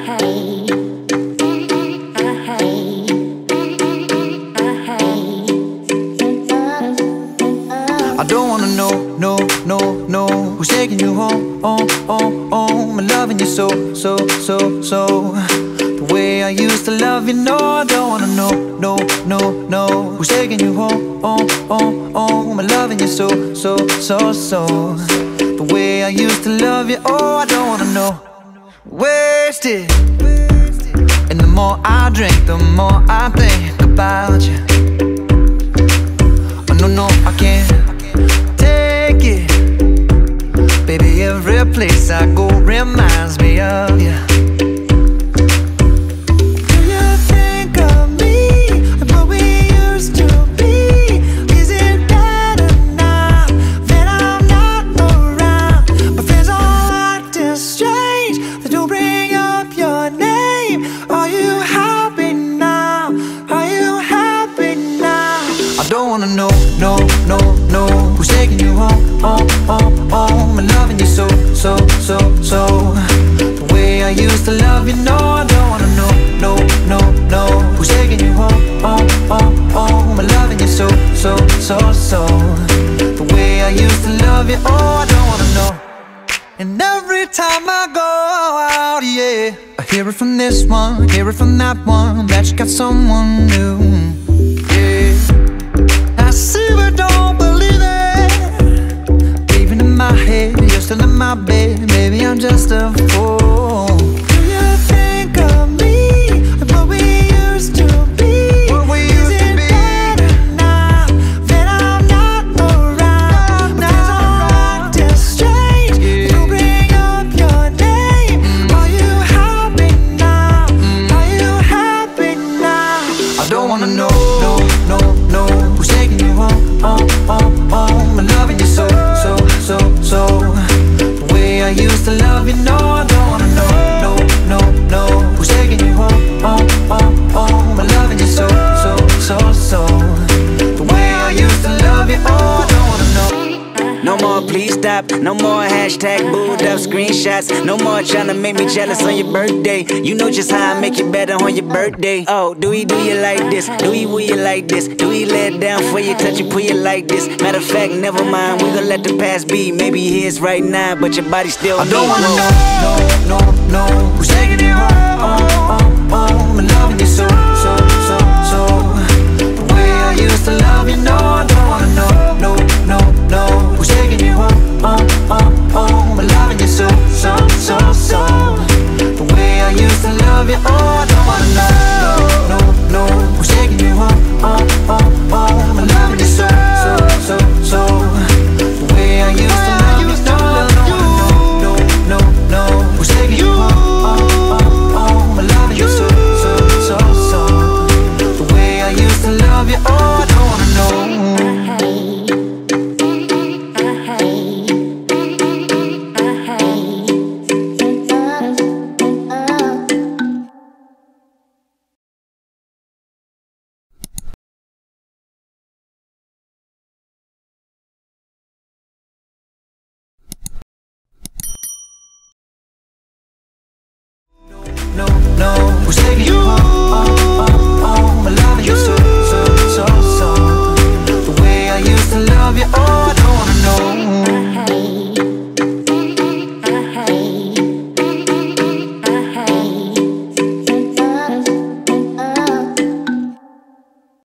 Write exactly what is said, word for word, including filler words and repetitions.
I don't wanna know, no, no, no, who's taking you home, oh, oh, oh. I'm loving you so, so, so, so. The way I used to love you, no, I don't wanna know, no, no, no, who's taking you home, oh, oh, oh. I'm loving you so, so, so, so. The way I used to love you, oh, I don't wanna know. Wasted. And the more I drink, the more I think about you. Oh, no, no, I can't take it. Baby, every place I go reminds me of you. Do you think of me and what we used to be? Is it better now that I'm not around? My friends all acting strange, they don't bring up your name. Are you happy now? Are you happy now? I don't wanna know, no, no, no, who's taking you home, oh, oh, oh. I'm loving you so, so, so, so. The way I used to love you, no, I don't wanna know, no, no, no, who's taking you home, oh, oh, oh. I'm loving you so, so, so, so. The way I used to love you, oh, I don't wanna know. And every time I go out, yeah, I hear it from this one, hear it from that one, that you got someone new, yeah. I see but don't believe it. Even in my head, you're still in my bed. Maybe I'm just a fool. Do you think of me and what we used to be? What we used Is to it be? Better now that I'm not around? Now I'm acting strange, yeah. You bring up your name. Mm. Are you happy now? Mm. Are you happy now? I don't wanna know, no, no, no, who's taking you home, oh, oh, oh. I'm loving you so, so, so, so. The way I used to love you, no, I don't wanna know, no, no, no, who's taking you home, oh, oh, oh. I'm loving you so, so, so, so. The way I used to love you, oh, I don't wanna know. No more please stop, no more hashtag booed up screenshots. No more trying to make me jealous on your birthday. You know just how I make you better on your birthday. Oh, do he do you like this? Do he will you like this? Do he let down for you, touch you, pull you like this? Matter of fact, never mind, we gon' let the past be. Maybe he is right now, but your body still I don't wanna know, no, no, no,